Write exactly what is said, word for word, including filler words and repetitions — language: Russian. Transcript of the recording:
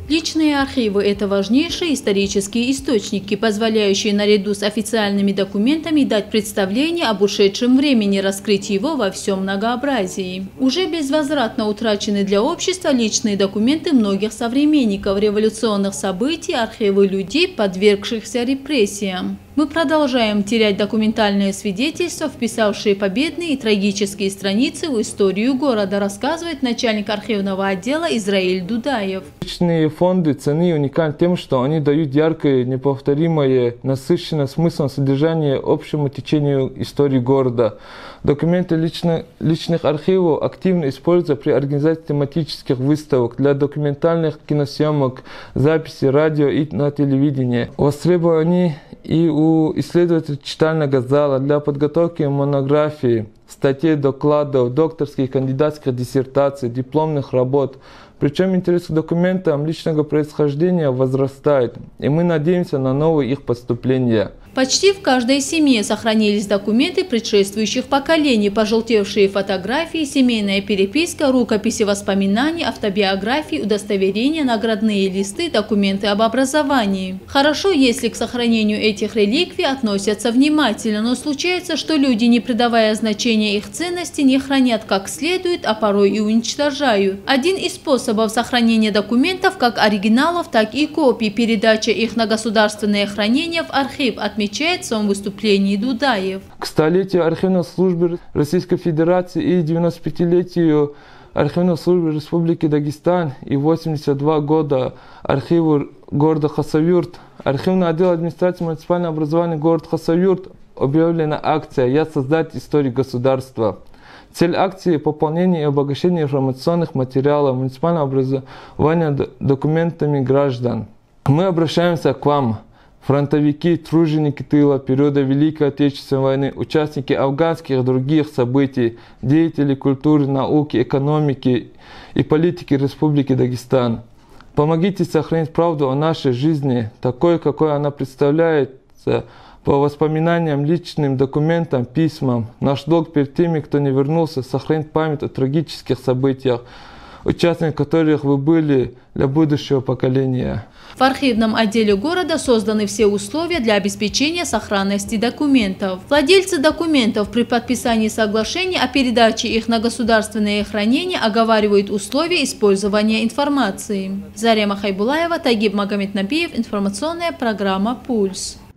Личные архивы – это важнейшие исторические источники, позволяющие наряду с официальными документами дать представление об ушедшем времени, раскрыть его во всем многообразии. Уже безвозвратно утрачены для общества личные документы многих современников революционных событий, архивы людей, подвергшихся репрессиям. Мы продолжаем терять документальные свидетельства, вписавшие победные и трагические страницы в историю города, рассказывает начальник архивного отдела Израиль Дудаев. Личные фонды ценны и уникальны тем, что они дают яркое, неповторимое, насыщенное смыслом содержание общему течению истории города. Документы лично, личных архивов активно используются при организации тематических выставок, для документальных киносъемок, записи радио и на телевидении. Востребованы и у исследователей читального зала для подготовки монографий, статей, докладов, докторских и кандидатских диссертаций, дипломных работ. Причем интерес к документам личного происхождения возрастает, и мы надеемся на новые их поступления. Почти в каждой семье сохранились документы предшествующих поколений, пожелтевшие фотографии, семейная переписка, рукописи воспоминаний, автобиографии, удостоверения, наградные листы, документы об образовании. Хорошо, если к сохранению этих реликвий относятся внимательно, но случается, что люди, не придавая значения их ценности, не хранят как следует, а порой и уничтожают. Один из способов сохранения документов, как оригиналов, так и копий, передача их на государственное хранение в архив, отмечает в своем выступлении Дудаев. К столетию архивной службы Российской Федерации и девяносто пятилетию архивной службы Республики Дагестан и восемьдесят два года архиву города Хасавюрт, архивный отдел администрации муниципального образования город Хасавюрт объявлена акция «Я создатель истории государства». Цель акции – пополнение и обогащение информационных материалов муниципального образования документами граждан. Мы обращаемся к вам, фронтовики, труженики тыла периода Великой Отечественной войны, участники афганских и других событий, деятели культуры, науки, экономики и политики Республики Дагестан. Помогите сохранить правду о нашей жизни, такой, какой она представляется, по воспоминаниям, личным документам, письмам. Наш долг перед теми, кто не вернулся, сохранить память о трагических событиях, участниками которых вы были, для будущего поколения. В архивном отделе города созданы все условия для обеспечения сохранности документов. Владельцы документов при подписании соглашения о передаче их на государственное хранение оговаривают условия использования информации. Зарема Хайбулаева, Тагиб Магомеднабиев, информационная программа «Пульс».